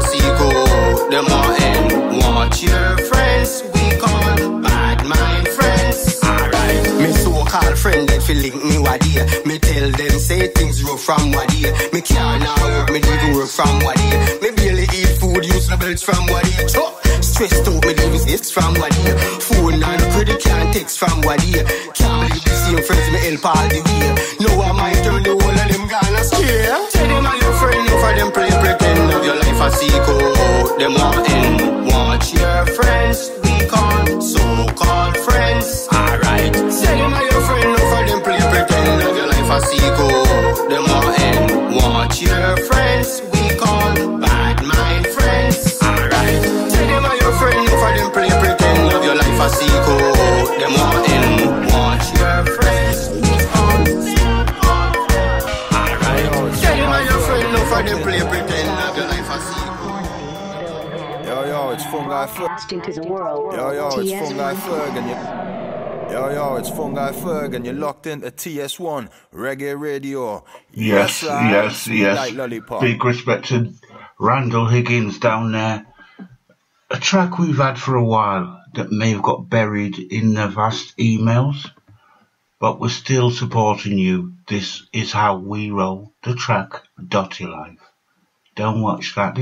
a sequel. Them all end. Watch your friends, we call bad mind friends. Alright, me so-called friend that feel link me what here. Me tell them say things rough from what here. Me can't now work, me even work from what here. Me barely eat food, use the belts from what here. Stressed out, me leave it's from what here. Phone and credit can't text from what here. Can't believe the same friends me help all the way. Now I might turn the whole of them gonna scare. Tell them I'm your friend, no for them play pretend. Of your life a sequel, them all end. Watch your friends, we call so-called friends. Alright, say them are your friend, no for them play pretend. Of your life a sequel, them all end. Watch your friends, we call bad mind friends. Alright, say them are your friend, no for them play pretend. Of your life a sequel, them all end. Watch your friends, we call so-called friends. Alright, say them are your friend, no for them play pretend. Of your life a sequel. Yo, it's Fungi Ferg. To the world. Yo, it's Fungi Ferg and Yo, it's Fungi Ferg and you're locked into TS1 Reggae Radio. Yes. Like Lollipop. Big respect to Randall Higgins down there. A track we've had for a while that may have got buried in the vast emails, but we're still supporting you. This is how we roll. The track Dotty Life. Don't watch that,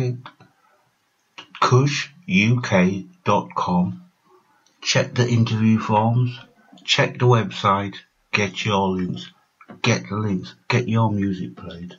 KushUK.com. Check the interview forms. Check the website. Get your links. Get the links. Get your music played.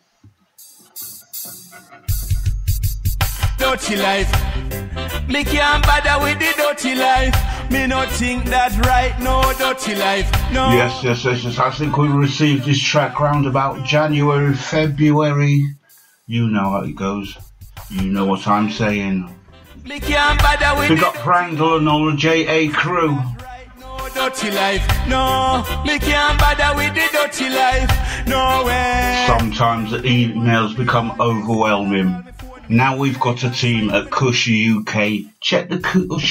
Dirty life. Me can't bother with the dirty life. Me not think that right, no dirty life. No. Yes. I think we received this track round about January, February. You know how it goes. You know what I'm saying. Me can't bother with we got Randall and all the JA crew. No dirty life. No. Me can't bother with the dirty life. No way. Sometimes the emails become overwhelming. Now we've got a team at Kush UK. Check the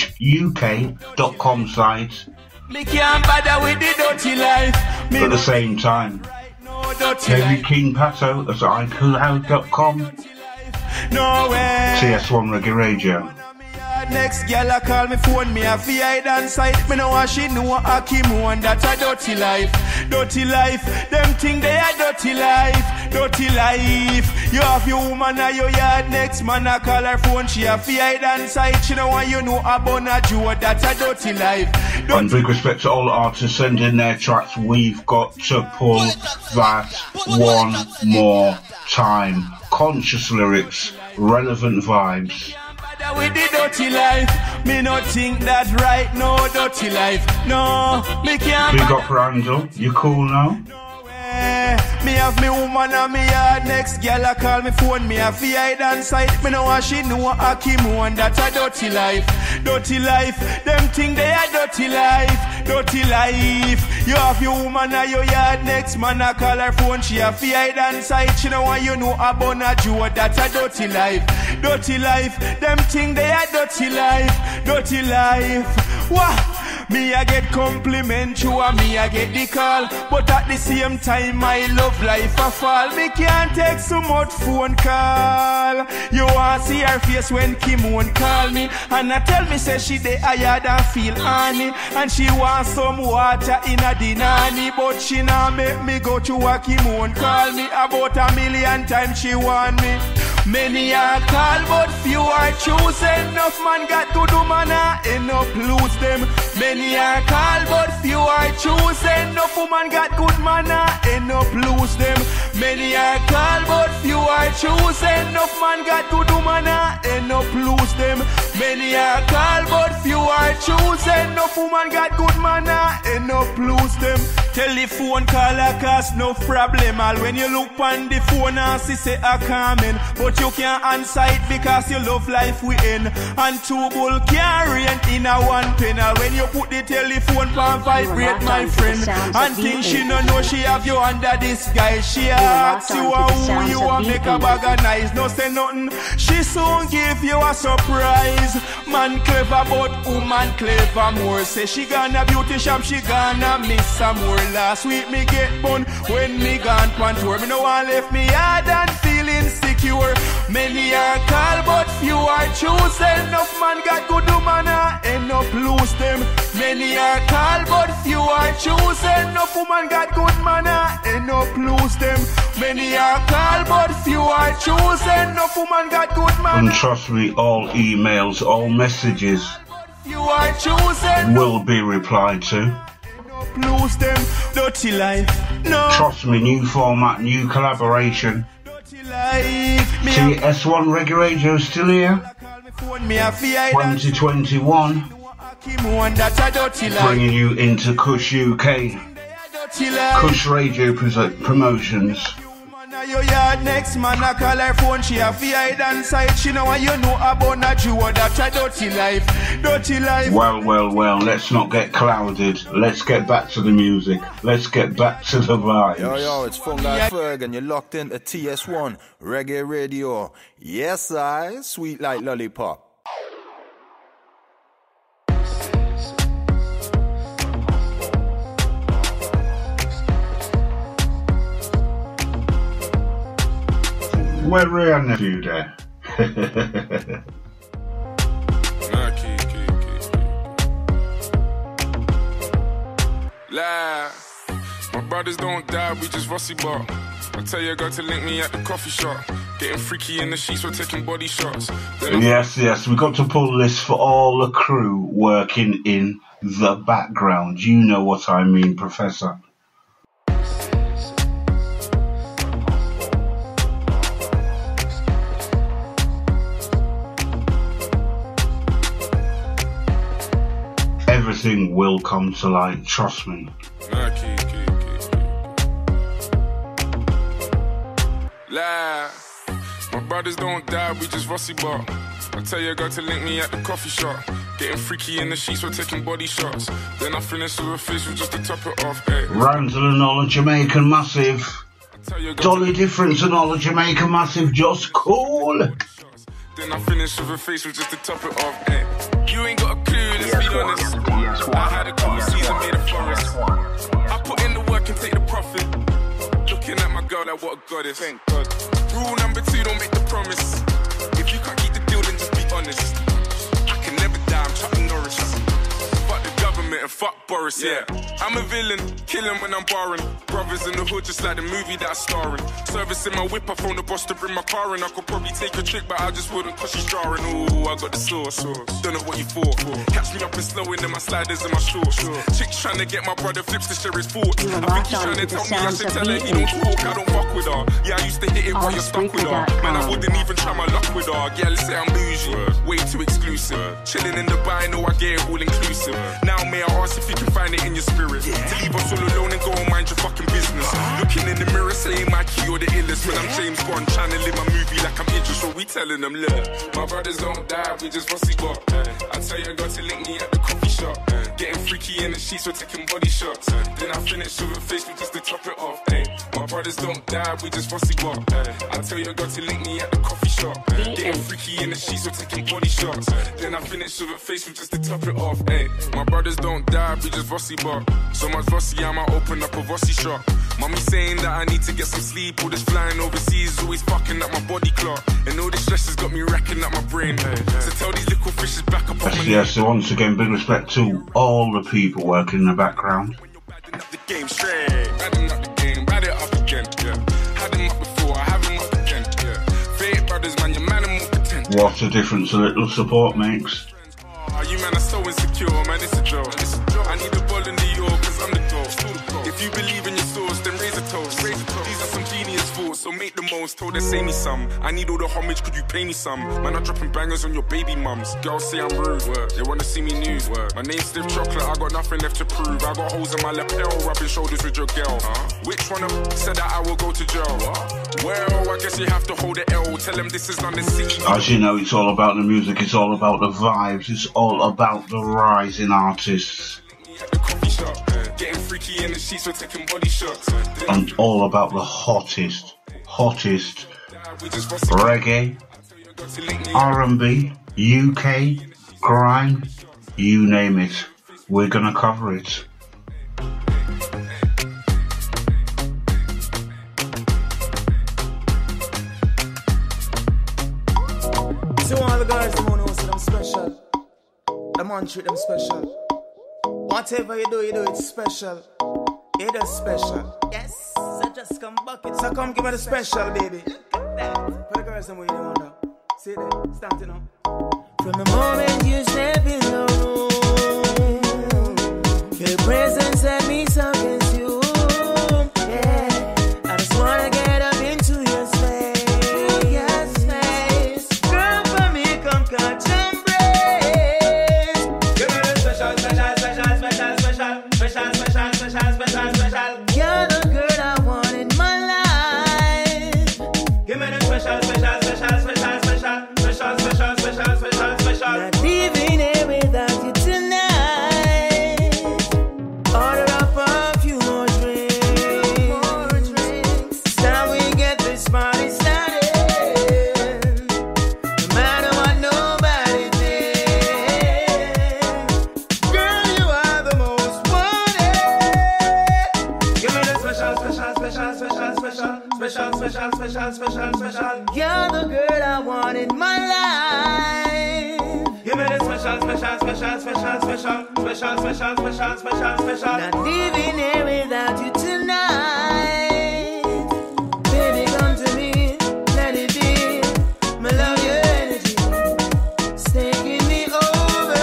KushUK.com site. Me can't bother with the dirty life. At the same time, Heavy King Pato at iCloud.com. No way. TS1 Reggae Radio. Next girl a call me phone, me a fi hide and sight. Me know what she know a Kim one, that a dirty life. Dirty life, them think they a dirty life. Dirty life, you have your woman at your yard. Next man a call her phone, she a fi hide and sight. She know what you know about a Joe, that's a dirty life. And big respect to all the artists sending their tracks. We've got to pull that one more time. Conscious lyrics, relevant vibes. With the dirty life, me not think that right, no dirty life, no, me can't. Big up Randall, you cool now? Me have me woman on me yard. Next girl a call me phone, me a fi hide and sight. Me know what she know a Kim one, that's a dirty life. Dirty life, them think they a dirty life. Dirty life, you have your woman on your yard. Next man a call her phone, she a fi hide and sight. She know what you know about a Joe, that's a dirty life. Dirty life, them think they a dirty life. Dirty life, what? Me I get compliment, you and me I get the call. But at the same time my love life a fall. Me can't take so much phone call. You want see her face when Kim won't call me. And I tell me say she dey higher than feel honey. And she want some water in a dinani. But she not make me go to a Kim won't call me. About 1,000,000 times she want me. Many are call but few are chosen. Enough man got good woman and enough lose them. Many are call but few are chosen. Enough woman got good man and enough lose them. Many are call but few are chosen. Enough man got good woman and enough lose them. Many are call but few are chosen. Enough woman got good man and enough lose them. Telephone call a cost no problem. All when you look on the phone and see say a comment. But you can't answer it because you love life we end. And two bull can't rain in a one pen. All when you put the telephone pan vibrate my friend. And think she no know she have you under disguise. She asks you who you are make a bag of nice. No say nothing, she soon give you a surprise. Man clever but woman clever more. Say she gonna beauty shop, she gonna miss some more. Last week me get bun when me gone pan tour. Me no one left me hard and feeling sick secure. Many are called, but few are chosen. Enough man got good woman, end up lose them. Many are called, but few are chosen. Enough woman got good man, end up lose them. Many are called, but few are chosen. Enough woman got good man. And trust me, all emails, all messages You are chosen. will be replied to. Lose them, dirty life. No. Trust me, new format, new collaboration. Dirty life. TS1 Reggae Radio still here. 2021. Bringing you into Kush UK. Kush Radio Promotions. Your yard next man I call her phone. She have hide and sight. She know what you know about a Jew. That's a dirty life. Dirty life. Well, let's not get clouded. Let's get back to the music. Let's get back to the vibes. Yo, it's Fungi Ferg and you're locked in at TS1 Reggae Radio. Yes, I sweet like lollipop. Where are nephew there? My brothers don't die, we just rusty bar. I tell your girl to link me at the coffee shop. Getting freaky in the sheets, we're taking body shots. Yes, we got to pull this for all the crew working in the background. You know what I mean, Professor. Everything will come to light, trust me. My brothers don't die, we just rusty bar. I tell your girl to link me at the coffee shop. Getting freaky in the sheets, we're taking body shots. Then I finish with a facial just to top it off. Randall and all the Jamaican Massive. Dolly Difference and all the Jamaican Massive, just cool. Then I finish with a facial just to top it off. You ain't got a clue, let's be honest. I had a couple seasons made a forest. I put in the work and take the profit. Looking at my girl like what a goddess. Thank God. Rule number 2, don't make the promise. If you can't keep the deal, then just be honest. I can never die, I'm Chuck Norris. Fuck the government and fuck Boris, yeah. I'm a villain, killing when I'm barring. Brothers in the hood, just like the movie that I star in. Servicing my whip, I phone the boss to bring my car in. I could probably take a trick, but I just wouldn't cause she's jarring. Ooh, I got the sauce. Don't know what you for. Catch me up and slowing in my sliders and my shorts. Chick's trying to get my brother flips to share his fort. I think he's trying to tell me I should tell her he don't talk. I don't fuck with her. Yeah, I used to hit it while you're stuck with her. Man, I wouldn't even try my luck with her. Yeah, let's say I'm bougie. Way too exclusive. Chilling in Dubai, know I get it all inclusive. Now may I ask if you can find it in your spirit to leave us all alone and go and mind your fucking business. Looking in the mirror saying my key or the illest. When I'm James Bond trying to live my movie like I'm Idris. So we telling them, look, my brothers don't die, we just rusty got. I tell you, I got to link me at the coffee shop. Getting freaky in the sheets, we're taking body shots. Then I finish with a face just to top it off. My brothers don't die, we just rusty got. I tell you, I got to link me at the coffee shop. Getting freaky in the sheets, we're taking body shots. Then I finish with a face just to top it off. My brothers don't die, we just rusty bar. So much rusty, I might open up a rusty shop. Mommy saying that I need to get some sleep. All this flying overseas is always fucking up my body clock. And all this stress has got me racking up my brain. So tell these little fishes back up on my Yes, so once again, big respect to all the people working in the background. The game straight, badding up the game, bad it up again, yeah. Had them up before, I have them up again, yeah. Fake brothers, man, your man, I'm more pretend. What a difference a little support makes. You man are so insecure, man, it's a joke. I need the ball in New York, cause I'm the goal. If you believe in your source, then raise a toast. These are some genius thoughts, so make the most. Told her, say me some. I need all the homage, could you pay me some? Man, I'm dropping bangers on your baby mums. Girls say I'm rude, they wanna see me nude. My name's Stiff Chocolate, I got nothing left to prove. I got holes in my lapel, rubbing shoulders with your girl. Which one of them said that I will go to jail? Well, I guess you have to hold the L. Tell them this is not the scene. As you know, it's all about the music, it's all about the vibes, it's all about the rising artists. Getting freaky in the sheets, we're taking body shots. And all about the hottest reggae, R&B, UK, grime, you name it. We're gonna cover it. See all the girls, them know say them special. The man treat them special. Whatever you do it special. It is special. Yes, so just come bucket. So come give me the special, baby. Look at that. For the girls, them way you wonder. See there, start it now. From the moment you step in the room, your presence had me so consumed. Yeah, I just wanna get up into your space. Girl, for me, come catch and break. Give me the special. You're the girl I want in my life. Give me the special. Not leaving here without you tonight. Order up a few more drinks. It's time we get this party started. No matter what nobody thinks. Girl, you are the most wanted. Give me the special. You're the girl I want in my life. Give me the special. Not leaving here without you tonight. Baby, come to me, let it be. My love, your energy, it's taking me over.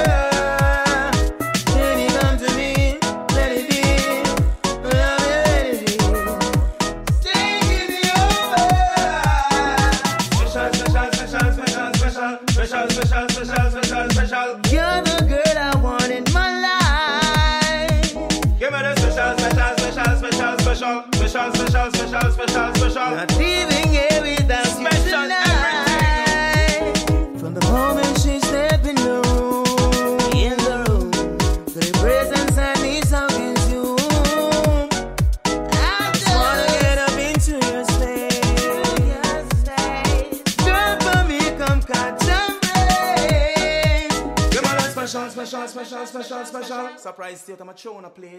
Baby, come to me, let it be. My love, your energy, it's taking me over. Special. You're the girl I want in my life. Give me the special. Not leaving here without you tonight. From the moment she stepped in the room, the presence I need so consumed. I just wanna get up into your space. Girl, for me, come catch and break. Give me that special. Surprise state, I'm a tune, please.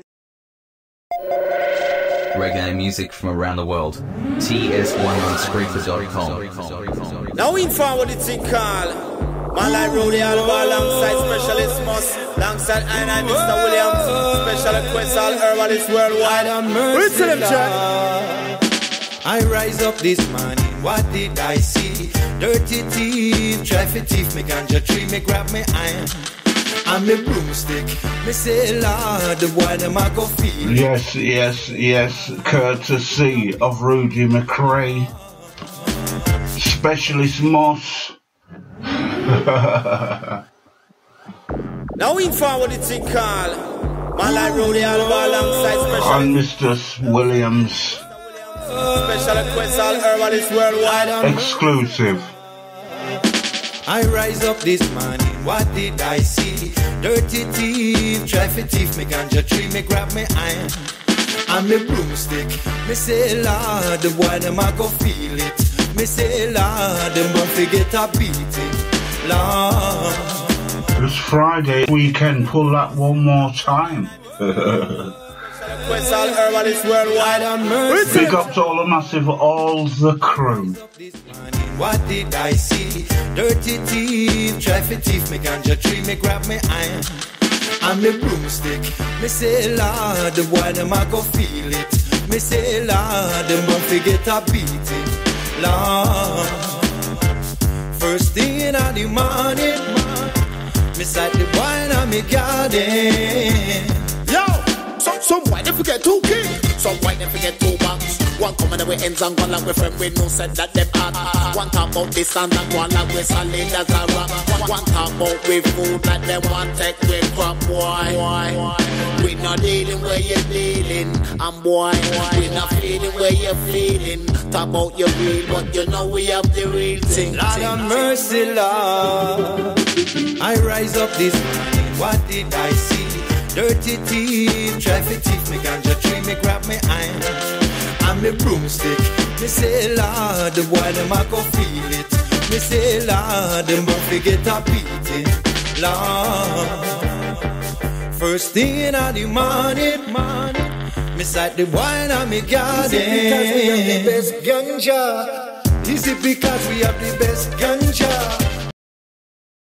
Reggae music from around the world. TS1 on Spreaker.com. Now in forward it's in call. Man like Rudy Alba alongside Specialist Moss. Alongside I Mr. Williams. Special request all herbalist worldwide. Listen them, Jack. I rise up this morning, what did I see? Dirty thief, traffic thief, me ganja tree, me grab me iron. I'm a broomstick, me say Lord, the boy them I go feel. Yes, courtesy of Rudy McRae. Specialist Moss. Now in forward it's in call. Man like Rudy Alba alongside Specialist. And Mr. Williams. Special request all herbalist worldwide. Exclusive. I rise up this morning, what did I see? Dirty thief, traffic thief, me ganja tree, me grab me iron. I'm a broomstick, me say Lord, the boy them I go feel it. Me say Lord, them won't forget a beating. Lord. It's Friday weekend, pull that one more time. Request all herbalist worldwide. Big up to all the massive, all the crew. What did I see? Dirty thief, traffic thief, me ganja tree, me grab me iron. I'm a broomstick, me say Lord, the boy them I go feel it. Me say Lord, them won't forget a beating. Lord, first thing in the morning, me sight the wine on me garden. Yo, some white they forget 2 kings, some white they forget 2 banks. One coming away ends and one like we friend with no said that them hot. One talk about this and that one like we solid as a rock. One talk about we food like them one take we crop boy. We not dealing where you're dealing, and boy, we not feeling where you're feeling. Talk about your real, but you know we have the real thing. Lord have mercy, Lord. I rise up this morning, what did I see? Dirty thief, traffic thief, me ganja tree, me grab me iron. I'm a broomstick, me say Lord, the boy them I go feel it. Me say Lord, them won't forget a beating. Lord, first thing in the morning, me sight the wine on me garden. Is it because we have the best ganja? Is it because we have the best ganja?